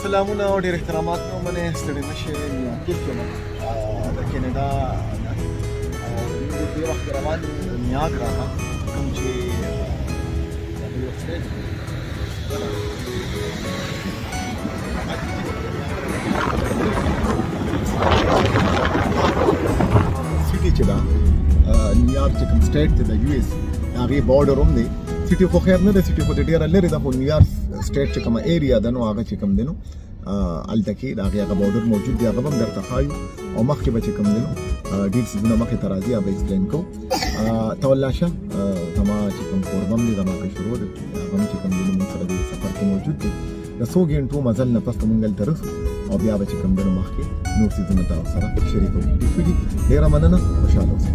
سلامونه او ډېر احترامات مې ومنئ، ستړي نه شئ. نیاګرا کې یم د کینیډا دې وخت روان یو نیاګرا ته، کوم چې یو سټیټ سټي چې دا نیویارک چې کوم سټیټ دی د یو اس هغې بارډر هم دی. سټي خو خیر نه ده، سټي خو د ډېره لرې ده، خو نیویارک سټیټ چې کومه ایریا ده نو هغه چې کوم دی نو هلته کې د هغې هغه بارډر موجود دی، هغه به هم درته ښایو. او مخکې به چې کوم دی نو ډېر څیزونه مخکې ته راځي، هغه به ایکسپلین کوو. ته ولاړ شه، زما چې کوم کوربه هم دی زما کشرو دی، هغه هم چې کوم دی نو موږ سره د سفر کې موجود دی. د څو ګنټو مزل نه پس موږ هلته رسو او بیا به چې کوم دی نو مخکې نور څیزونه تاسو سره شریکوو. ټیک شو دي؟ ډېره مننه، خوشحاله اوسئ.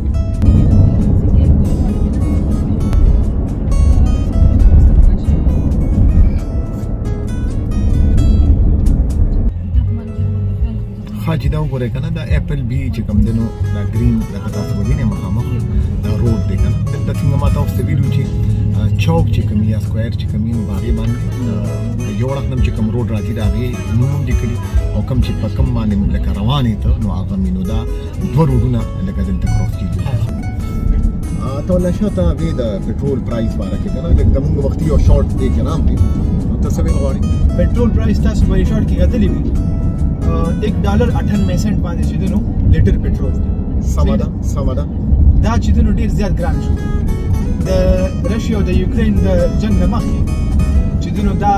چې دا وګورئ که نه دا اپل بي چې کوم دی نو دا ګرین لکه تاسو ووینئ مخامخ دا روډ دی که نه. دلته څنګه ما تاسو ته ویلي چې چوک چې کوم یا سکویر چې کوم وي نو په هغې باندې یو اړخ نه چې کوم روډ راځي د هغې نوم هم لیکلي، او کوم چې په کوم باندې لکه روان یې ته نو هغه مې نو دا دوه روډونه لکه دلته کراس کېږي. ته ولاړ شه، ته هغې د پټرول پرایس باره کې که نه لږ زموږ وختي یو شارټ دی کې نام دی، نو ته څه ویل غواړې؟ پټرول پرایس تاسو به یې شارټ کې کتلی وي $1.98 باندې چې دی نو لیټر پټرول دی. سمه ده دا چې دی نو ډېر زیات ګران شو. د رشیا او د یوکرین د جنګ نه مخکې چې دی نو دا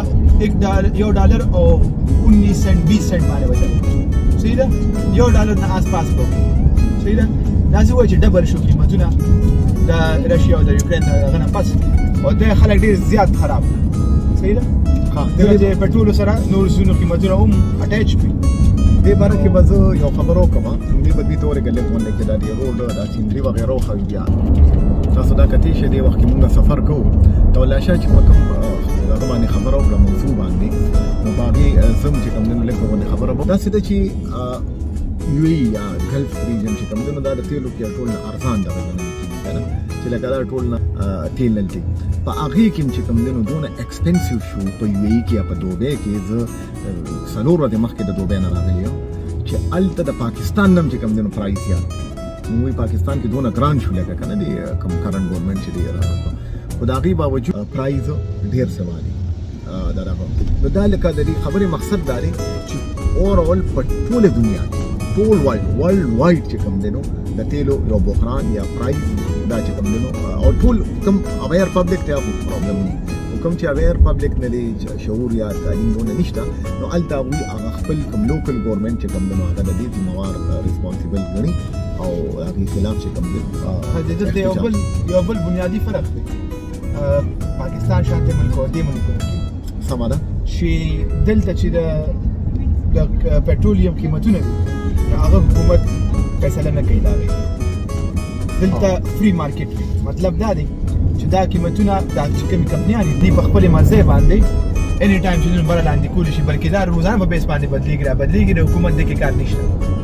$1 او 19 سنټ 20 سنټ باندې وچل، صحیح ده؟ $1 نه آس پاس به، صحیح ده؟ داسې وایي چې ډبل شو قیمتونه د رشیا او د یوکرین د هغه نه پس، او د خلک ډېر زیات خراب، صحیح ده؟ د پټرولو سره نور څیزونو قیمتونه هم اټیچ وي. دې باره کې به زه یو خبره وکړم، دې به دوی ته ورېږه غونډه کې دا د روډ دا سیندري وغیره وښایو. بیا تاسو دا کتلی شئ دې وخت کې مونږ سفر کوو، ته ولاړ شه چې په کوم هغه باندې خبره وکړه موضوع باندې، نو په هغې زه هم چې کوم دی نو لږ به غوندې خبره وکړم. داسې ده چې یو ای یا ګلف ریجن چې کوم دی نو دا د تیلو کې ټول نه ارزان دغه ګڼل کېږي که نه، چې لکه دا ټول نه تیل دلته په هغې کې چې کوم دی نو دونه ایکسپنسیو شو په یو ای کې یا په دوبۍ کې. زه 4 ورځې مخکې د دوبۍ نه راغلی یم چې هلته د پاکستان نه هم چې کوم دی نو پرایس زیات، موږ وایي پاکستان کې دونه ګران شو لکه که نه د کوم کرنټ ګورنمنټ چې دی خو د هغې باوجود پرایز ډېر سوا دی د دغه. نو دا لکه د دې خبرې مقصد دا دی چې اوورال په ټوله دنیا کې ټول ورلډ وایډ چې کوم دی نو د تیلو یو بحران یا پرایز دا چې کوم دی نو او ټول کوم اویر پبلک ته هغه پرابلم نه، کوم چې اویر پبلک نه دی شعور یا تعلیم دونه نشته، نو هلته هغوی هغه خپل کوم لوکل ګورنمنټ چې کوم دی نو هغه د دې ذمهوار ریسپانسیبل ګڼي او هغې خلاف چې کوم دی. دلته یو بل بنیادي فرق دی پاکستان شانتې ملکو او دې ملکونو کې، سمه ده چې دلته چې د پټرولیم قیمتونه دي هغه حکومت فیصله نه کوي د هغې، دلته فری مارکیټ وي. مطلب دا دی چې دا قیمتونه دا چې کومې کمپنیان دي دوی په خپلې مزې باندې اني ټایم چې دوی بره لاندې کولی شي، بلکې دا روزانه په بیس باندې بدلېږي د حکومت دې کې کار نشته.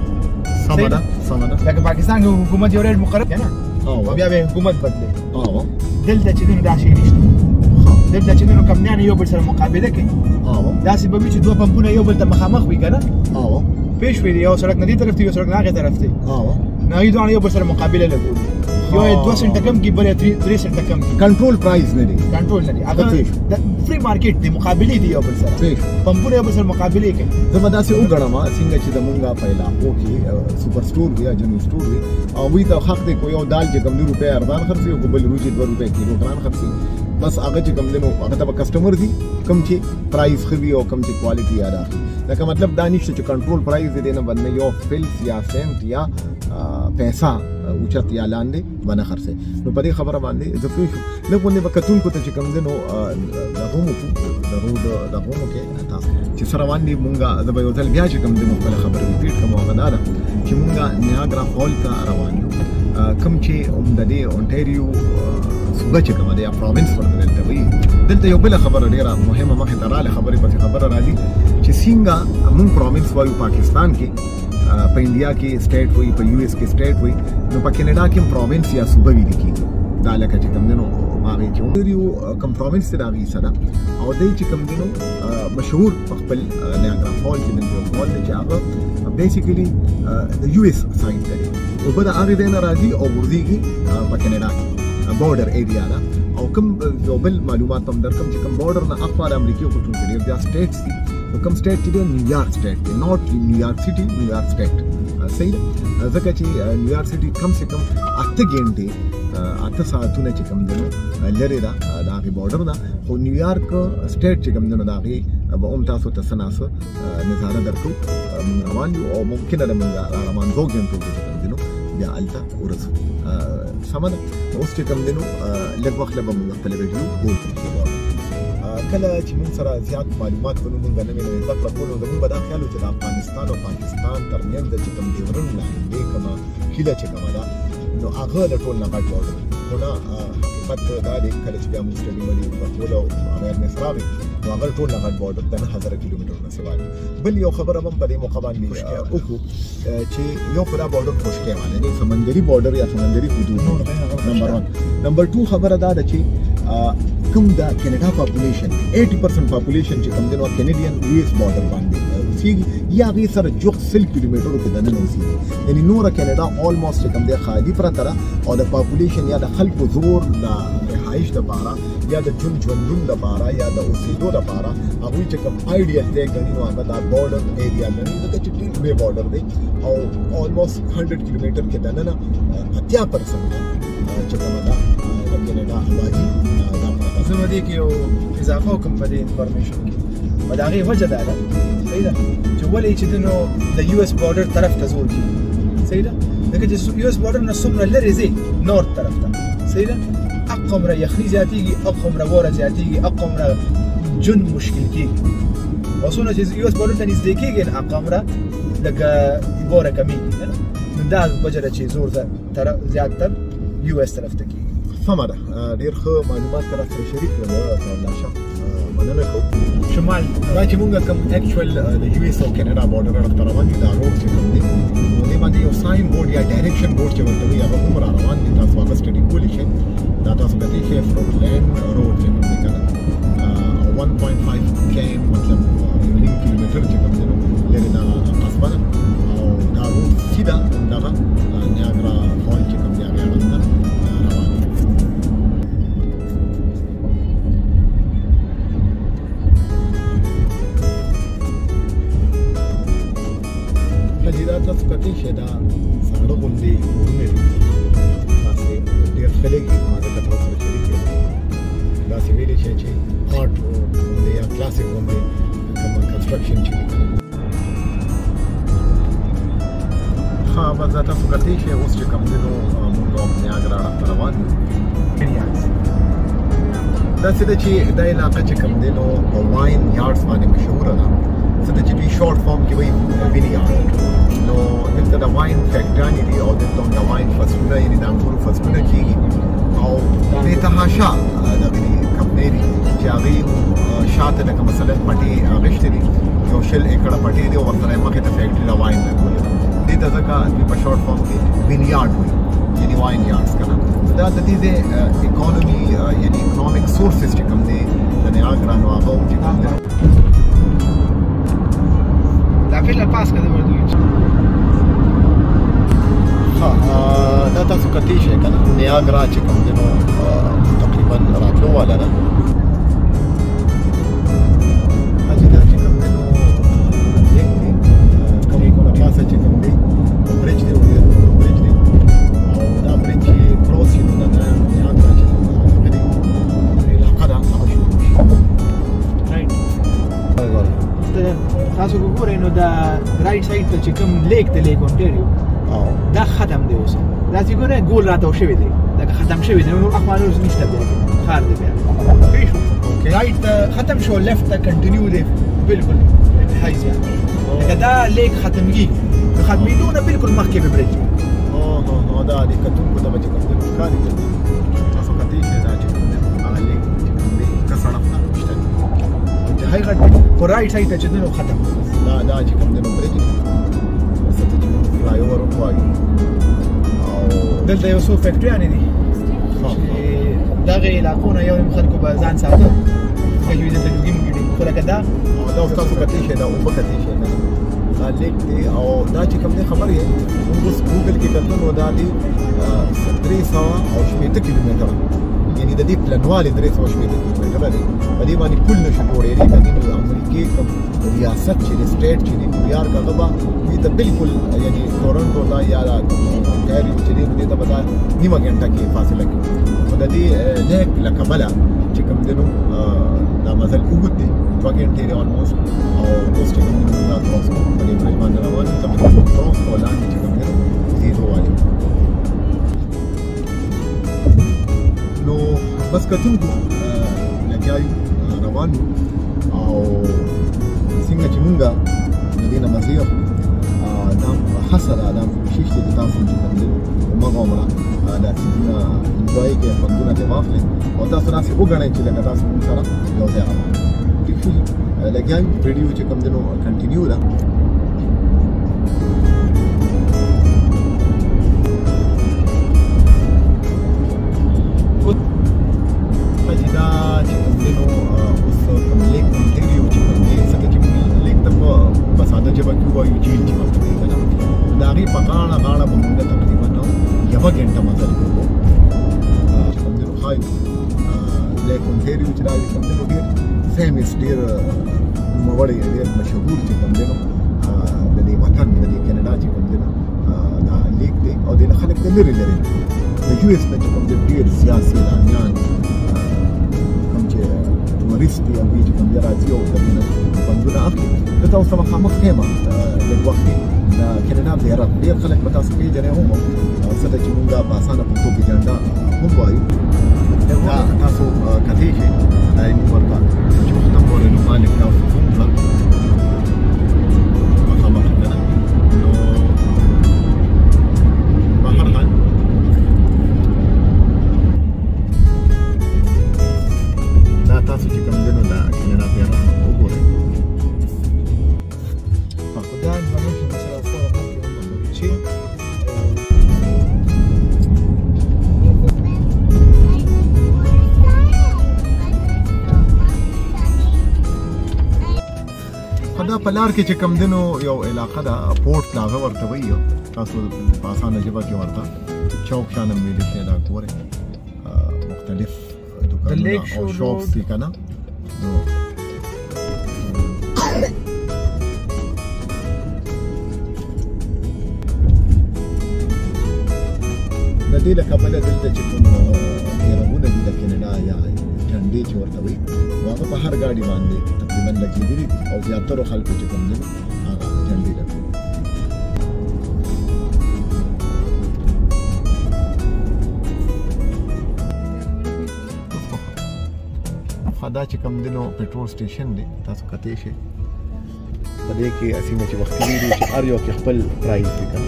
سمه ده لکه پاکستان کې حکومت یو ریټ مقرر دی نه، او بیا به حکومت بدلې. دلته چې دوی دا شی نشته، دلته چې دوی کمپنیان یو بل سره مقابله کوي، داسې به وي چې دوه پمپونه یو بل ته مخامخ وي که نه، پیش وي یو سړک نه دې طرف ته یو سړک نه هغې طرف ته، نو هغوی دواړه یو بل سره مقابله لګوي، یو یې 2 سنټه کم کړي بل یې 3 سنټه کم کړي. کنټرول پرایز نه دی، هغه فری مارکیټ دی، مقابلې دي یو بل سره، پمپونه یو بل سره مقابلې کوي. زه به داسې وګڼم څنګه چې زمونږ په علاقو کې سوپر سټور وي یا جنرل سټور وي، هغوی ته حق دی کو یو دال چې کوم 2 روپۍ ارزان خرڅوي او بل روجې 2 روپۍ کیلو ګران خرڅوي، بس هغه چې کوم دی نو هغه ته به کسټمر دي کوم چې پرایز ښه وي او کوم چې کوالټي یاد اخلي. لکه مطلب دا نشته چې کنټرول پرایز دی نه باندې یو فلس یا سنټ یا پیسہ اوچت یا لاندې باندې خرڅوي. نو په دې خبره باندې زه پوه شوم. لږ غوندې به کتونکو ته چې کوم دی نو دغه مو د روډ دغه مو کې تاسو چې سره روان دي مونږ زه به یو ځل بیا چې کوم دی نو خپله خبره ریپیټ کوم، هغه دا ده چې مونږ نیاګرا فال ته روان یو، کوم چې د دې اونټاریو صوبه چې کومه ده یا پروینس ورته دلته وایي. دلته یو بله خبره ډېره مهمه مخې ته راغله، خبرې پسې خبره راځي چې څنګه مونږ پروینس وایو پاکستان کې، په انډیا کې سټیټ وایي، په یو اس کې سټیټ وایي، نو په کینیډا کې هم پروینس یا صوبه ویل کېږي. دا لکه چې کوم دی نو هغه چې یو کم پروینس ته راغی سره او دای چې کوم دینو مشهور خپل نیاګرا فال چې د فال چې هغه بیسیکلی د یو اس ساين کوي او په هغه دین راځي او ورځيږي په کینیډا بورډر ایریا دا او کوم یو بل معلومات هم درکم چې کوم بورډر نه اخبار امریکای په ټول کې ډیر بیا سټیټس دي نو کوم سټیټ چې نیویارک سټیټ دی نوٹ نیویارک سټي نیویارک سټیټ صحیح ده ځکه چې نیویارک سټي کم سے کم 8 غنټې 8 ساعتونه چې کوم دنو لري دا د هغه بورډر دا خو نیویارک سټیټ چې کوم دنو دا هغه به هم تاسو ته سناسو نظاره درکو روان یو او ممکن ده موږ روان دوه غنټو کې دنو بیا الته ورسو سمده اوس چې کوم دنو لږ وخت له موږ خپل ویډیو وګورو کله چې موږ سره زیات معلومات ونو موږ نه وینو زده کړو نو موږ به دا خیال چې د افغانستان او پاکستان ترمنځ د کوم ډیورن لاین دی کومه هیله چې کومه ده نو هغه د ټول نه غټ بورډر خو نه حقیقت دا دی کله چې موږ سټډي ملي په ټول اویرنس راوي نو هغه ټول نه غټ بورډر د 1000 کیلومتر نه سوا دی بل یو خبره هم په دې موقع باندې وکړو چې یو خدا بورډر خوشکې باندې دی سمندري بورډر یا سمندري حدود نمبر 1 نمبر 2 خبره دا ده چې کوم دا کینیډا پاپولیشن 80% پاپولیشن چې کوم دنو کینیډین یو اس بورډر باندې سیږي یا غي سره جوخ 100 کیلومترو کې دنه اوسېږي یعنی نور کینیډا آلموست کوم دی خالی پرته ده او د پاپولیشن یا د خلکو زور د رهایش د بارا یا د ژوندون د بارا یا د اوسېدو د بارا هغه چې کوم آیډیل دی غني نو هغه د بورډر ایریا غني د چې ټیل وی بورډر دی او آلموست 100 کیلومتر کې دنه 80% چې کومه ده کینیډا آبادی زه مده کې یو اضافه وکم په دې انفارمیشن کې او د هغې وجه دا ده صحیح ده چې ولې چې د نو د یو اس بورډر طرف ته زور کېږي صحیح ده ځکه چې یو اس بورډر نه څومره لرې ځې نورت طرف ته صحیح ده هغومره یخني زیاتېږي هغومره واوره زیاتېږي هغومره ژوند مشکل کېږي او څومره چې یو اس بورډر ته نږدې کېږي هغومره لږه واوره کمېږي نو دا وجه ده چې زور زیاتتر یو اس طرف ته کېږي سمه ده ډېر ښه معلومات سره شریک کړل الله شا مننه کوم شمال دا چې موږ کوم اکچوال د یو اس او کینیډا بورډر طرف روان دي دا روډ چې کوم دی نو دې باندې یو ساين بورډ یا ډایرکشن بورډ چې ورته وي هغه هم روان دي تاسو هغه سټډي کولی شئ دا تاسو کتلی شئ فروټلینډ روډ چې کوم دی کنه 1.5 کم مطلب 1 کیلومتر چې کوم دی لري دا قصبه او دا روډ سیده دغه نیاګرا فال چې کوم دی هغه تاسو کتلی شئ دا ساړه غوندې کورونه دي داسې ډېر خلک دي ما ځکه تاسو سره شریک کړم داسې ویلی شئ چې آرټ غوندې یا کلاسیک غوندې کومه کنسټرکشن چې وي ښه بس دا تاسو کتلی شئ اوس چې کوم دی نو موږ نیاګرا ته روان یو داسې ده چې دا علاقه چې کوم دی نو په واین یارډس باندې مشهوره ده څه ده چې دوی شارټ فارم کې وایي ویني یارډ نو دلته د واین فیکټریانې دي او دلته هم د واین فصلونه یعنې د انګورو فصلونه کېږي او دې تحاشا دغه دي کمپنۍ دي چې هغې شاته لکه مثلا پټې اخیستې دي یو 100 ایکړه پټې دي او ورسره یې مخې ته فیکټري د واین لګولې دې ته ځکه دوی په شارټ فارم کې ویني یارډ وایي یعنې واین یارډس که نه دا د دې ځای اکانومي یعنې اکنامک سورسز چې کوم دی د نیاګرا نو هغه هم چې کوم دی La fila pasca de Verdugo. دا تاسو کتلی شئ که نه نیاګرا چې کوم دی نو تقریبا راتلو والا ده حاجي دا چې کوم دی نو لیک دی کومه پاسه چې کوم دی برج دی برج دی او دا برج چې کروس شي نو دا نیاګرا چې کوم دی علاقه ده هغه شروع شي تاسو وګورئ نو دا رایټ سایډ ته چې کوم لیک دی لیک اونټاریو دا ختم دی اوس دا چې ګورئ ګول راتاو شوی دی دا ختم شوی دی نو اخوانو اوس نشته بیا ښار دی بیا پوه شو رایټ ته ختم شو لیفټ ته کنټینیو دی بالکل انتهایی زیات لکه دا لیک ختمېږي د ختمېدو نه بالکل مخکې به برج دا د کتونکو ته به چې کوم دی ښکاري تاسو کتلی شئ دا چې کوم دی هغه لیک چې کوم دی ښه سړک ته شته دی انتهایی غټ خو رایټ سایډ ته چې دی نو ختم دا چې کوم دی نو برج دی څه چې موږ فلای اوور وایو او دلته یو څو فیکټریانې دي چې دغه علاقونه یو خلکو به ځان ساته که جوړې ته لوګي مګړي خو لکه دا تاسو کتلی شئ دا اوبه کتلی شئ دا لیک دی او دا چې کوم دی خبر یې موږ اوس ګوګل کې کتل نو دا دی 380 کیلومتره یعنی د دې پلنوالی 380 کیلومتره دی په دې باندې پل نشي جوړېدی کني نو امریکې کوم ریاست چې دی سټیټ چې دی نیویارک هغه به دې ته بالکل یعنی تورنټو ته یا کیریو چې دی دې ته به دا نیمه ګنټه کې فاصله کوي نو د دې لیک له کبله چې کوم دی نو دا مزل اوږد دی 2 ګنټې دی almost او اوس چې کوم دی دا تاسو په دې برج باندې روان یو ته تاسو ولاندې چې کوم دی زیرو والی نو بس کتونکو لګیایو روان او څنګه چې مونږه د دې نه مزه دا هڅه ده دا کوشش دی تاسو چې کوم دی مغه عمره دا څنګه انجوای کې خوندونه ته واخلئ او تاسو راسي وګڼئ چې لکه تاسو مونږ سره یو ځای روان ټیک شو لګیایو ویډیو چې کوم دی نو کنټینیو ده فیمس ډیر نوموړی ډیر مشهور چې کوم دی نو د دې وطن د دې کینیډا چې کوم دی نو دا لیک دی او د خلک د لري لري د یو اس نه چې کوم دی ډیر سیاسي اعلان کوم چې ټوریست دی او چې کوم دی راځي او د دې بندونه اخلي د تاسو سره خامخ خیمه د وخت دا کینیډا زیارت ډیر خلک په تاسو کې جره هم څه چې موږ په اسانه په توګه جنډا هم وایو دا تاسو کته شي دای ورته چې وخت په ورته نو مالک تاسو څنګه خبر ده نو بهر حال دا تاسو چې کوم دنو دا کینیډا پیرا وګورئ په خدای باندې چې سره فورا باندې چې دا په لار کې چې کم دنو یو علاقه ده پورټ لاغه ورته وایي تاسو په اسانه ژبه کې ورته چوک شانم ویل شي دا ګوره مختلف دکانونه او شاپس دي کنه نو د دې لکه بل دلته چې کوم پیرمونه دي د کینیډا یا جنډې چې ورته وایي هغه په هر ګاډي باندې تقریبا لګېدلي دي او زیاترو خلکو چې کوم دي هغه جنډې لګوي دا چې کوم دی نو پټرول سټیشن دی تاسو کتلی شئ په دې کې څنګه چې وختي دي چې هر یو کې خپل پرایز دی کنه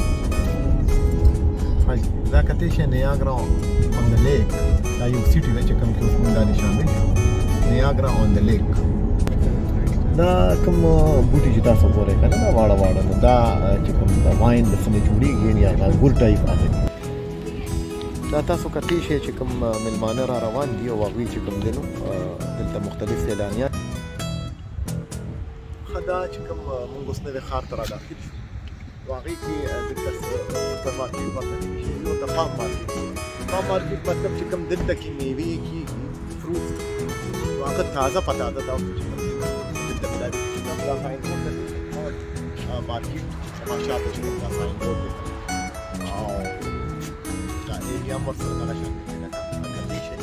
دا کتلی شئ نیاګرا on the lake دا یو سیټي ده چې کوم کې اوس موږ باندې شامل شو نیاګرا on the lake دا کوم بوټي چې تاسو ګورئ کنه دا واړه واړه نو دا چې کوم دا واین د څنګه جوړیږي یا انګور ټایپ راځي دا تاسو کتلی شئ چې کوم ملمانه را روان دي او هغوی چې کوم دی نو دلته مختلف سیلانیان ښه دا چې کوم موږ اوس نوي ښار ته را داخل شو نو هغې کې دلته سوپر مارکېټ ورته نوي شوي نو د فارم مارکېټ مطلب چې کوم دلته کې میوې کېږي فروټس نو هغه تازه په تازه تاسو چې کوم دی دلته ملاوي کېږي دا فاین روډ ده مارکېټ زما شاته چې کوم دا فاین روډ دی او یا هم ورسره دغه شان دی لکه کتلی شئ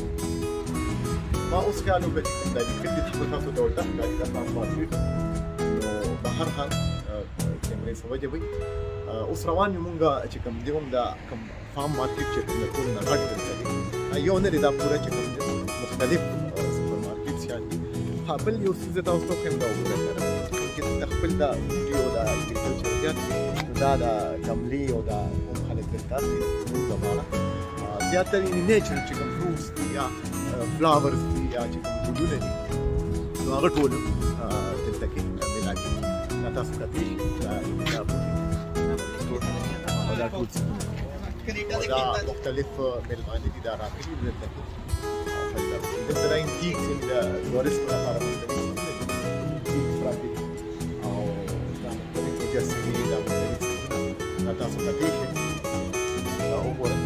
ما اوس خیال وکړه چې کوم دا لیکلي دي خو تاسو ته ورته ښکاري دا فارم مارکېټ نو په هر حال کیمرې څه وجه وي اوس روان یو مونږ چې کوم دی هم دا کوم فارم مارکېټ چې کوم د ټول نه غټ دلته دی یو نه دی دا پوره چې کوم دی مختلف سوپر مارکېټ شیان دي ها بل یو څیز زه تاسو ته وښیم دا وګورئ کنه چې د خپل دا بوټي او دا اګریکلچر زیات دا د ګملې او دا هم خلک دلته دي زموږ دپاره زیاتره یې نیچرل چې کوم فروټس دي یا فلاورز دي یا چې کوم ګلونه دي نو هغه ټول دلته کې میلاږي دا تاسو کتلی شئ دا بوټي او دا ټول دا مختلف مېلمانه دي دا راغلي دلته کې دلته دا انتیکس د ټورسټ لپاره مختلف پراته او دا مختلف مجسمې دا مختلف دا تاسو کتلی شئ دا وګورئ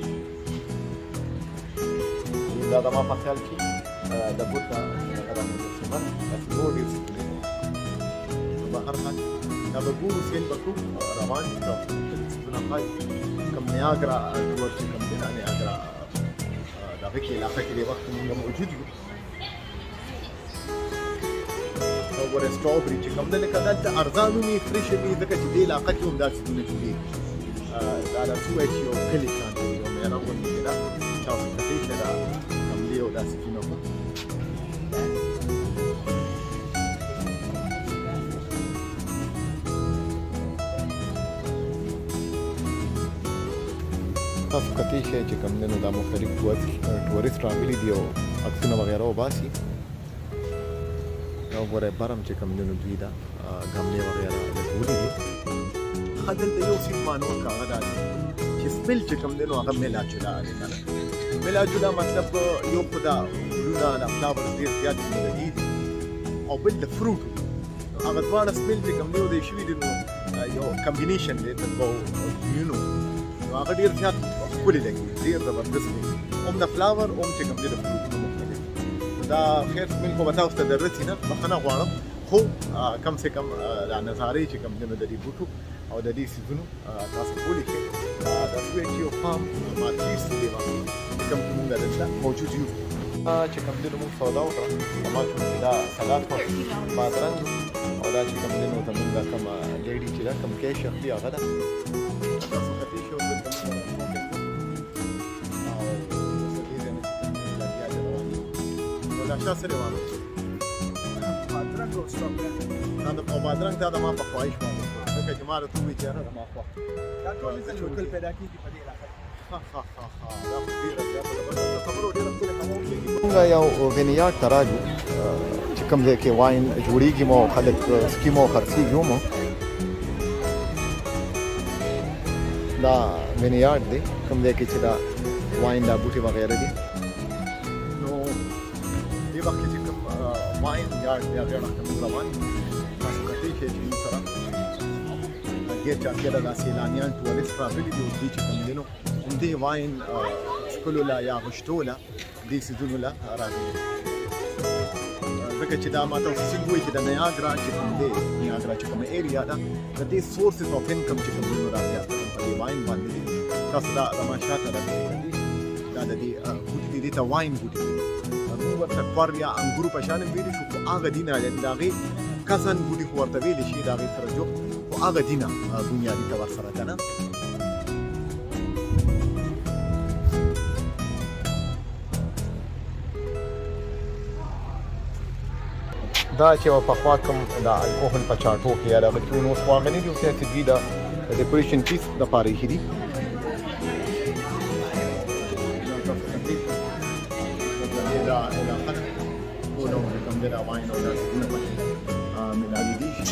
دا زما په خیال کې د بوټا دغه مجسمه داسې نور ډېر څه کړي په هر حال دا به ګورو سیل به کوو روان دي دا مختلف څیزونه ښایي کوم نیاګرا ټور چې کوم دی دا نیاګرا دغه کې علاقه کې د وخت موږ موجود یو وګوره سټرابري چې کوم دی لکه دلته ارزان وي فرېش وي ځکه چې دې علاقه کې هم دا څیزونه جوړېږي دا داسې وایي چې یو کلي شان دی یو میله غوندې کې ده تاسو کتلی شئ دا کملې او داسې څیزونه وو تاسو کتلی شئ چې کوم دی نو دا مختلف ټورسټ راغلي دي او عکسونه وغیره وباسي دا وګورئ برم چې کوم دی نو دوی دا ګملې وغیره لګولي دي ښه دلته یو څیز ما نور که هغه دا دی چې سپل چې کوم دی نو هغه میلا جلا دی که نه میلا جلا مطلب یو خو دا ګلونه دا فلاورز ډېر زیات موندلي دي او بل د فروټ هغه دواړه سپل چې کوم دی نو دی شوي دي نو یو کمبینیشن دی د دوو ګلونو نو هغه ډېر زیات ښکلي لګي ډېر زبردست دی هم د فلاور هم چې کوم دی د فروټونو مختلف دا خیر سپل خو به تاسو ته دررسي نه بخښنه غواړم خو کم سے کم دا نظارې چې کوم دی نو د دې بوټو او د دې څیزونو تاسو کولی شئ د سویچ یو فارم مارکیټس دی کوم چې موږ دلته موجود یو چې کوم دی نو موږ سودا وکړه ما چې دا سلاد خو بادرنګ او دا چې کوم دی نو زموږ دا کومه لیډي چې دا کوم کیش اخلي هغه ده تاسو کتلی شئ دلته او دې ځای نه چې کوم دی لګیا دی روان دي نو دا چا سره روان بادرنګ او سټاپ او بادرنګ دا د ما په خواهش باندې ځکه چې ما راته وویل چې یاره زما خوښ دا ټول لوکل پیدا کېږي په دې علاقه کې دا خو ډېره زیاته ده بس د خبرو ډېره ښکلې هوا وکړي موږ یو وینیارډ ته راځو چې کوم ځای کې واین جوړېږي مو خلک سکي مو خرڅېږي هم دا وینیارډ دی کوم ځای کې چې دا واین دا بوټي وغیره دي نو دې وخت کې چې کوم واین یارډ دی هغې اړخ ته موږ روان یو تاسو کتلی شئ چې موږ سره ډېر چاپېره دا سیلانیان ټورسټ راغلي دي او دوی چې کوم دی نو همدې واین څښلو له یا غوښتو له دې څیزونو له راغلي دي ځکه چې دا ما تاسو څنګه ووایي چې د نیاګرا چې کوم دی نیاګرا چې کومه ایریا ده د دې سورسز آف انکم چې کوم دی نو رازیات په دې واین باندې دي تاسو دا زما شاته راغلي دا د دې بوټي دي دې ته واین بوټي دي موږ ورته کور یا انګورو په شان ویلي شو خو هغه دي نه د هغې کسن بوټي خو ورته ویلی شي د هغې سره جوړ خو هغه دي نه بنیادي طور سره که نه دا چې پخوا کوم د الکوهل په چاټو کې یا دغه کې نو اوس خو هغه نه دي اوس چې دوی د ډیکوریشن پیس دپاره ایښي دي دا علاقه ده ټول عمر کوم دی دا واین او دا څیزونه پکې میلاوېدي شي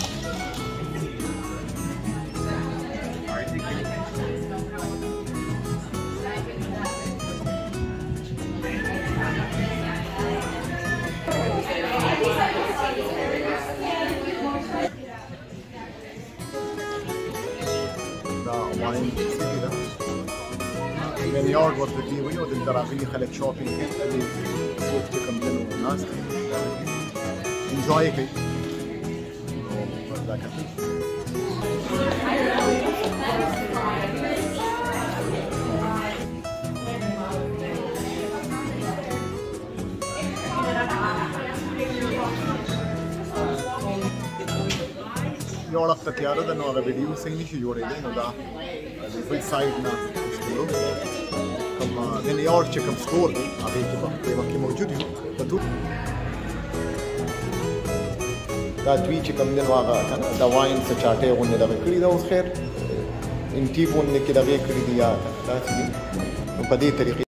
دا واین سیټي ده وینیارډ ورته دوی وایي او دلته راغلي خلک شاپینګ کوي څوک چې کوم دی نو ناست دي انجوای کوي نو دا کتلی یو اړخ ته تیاره ده نو هغه ویډیو صحیح نشي جوړېدی نو دا د بل سایډ نه ګورو کوم وینیارډ چې کوم سټور دی هغې کې به دې وخت کې موجود یو په ټول دا دوی چې کوم دی نو هغه که نه د واین څه چاټۍ غوندې دغه کړي ده اوس خیر انټي غوندې کې دغې کړي دي یا داسې دي نو په دې طریقې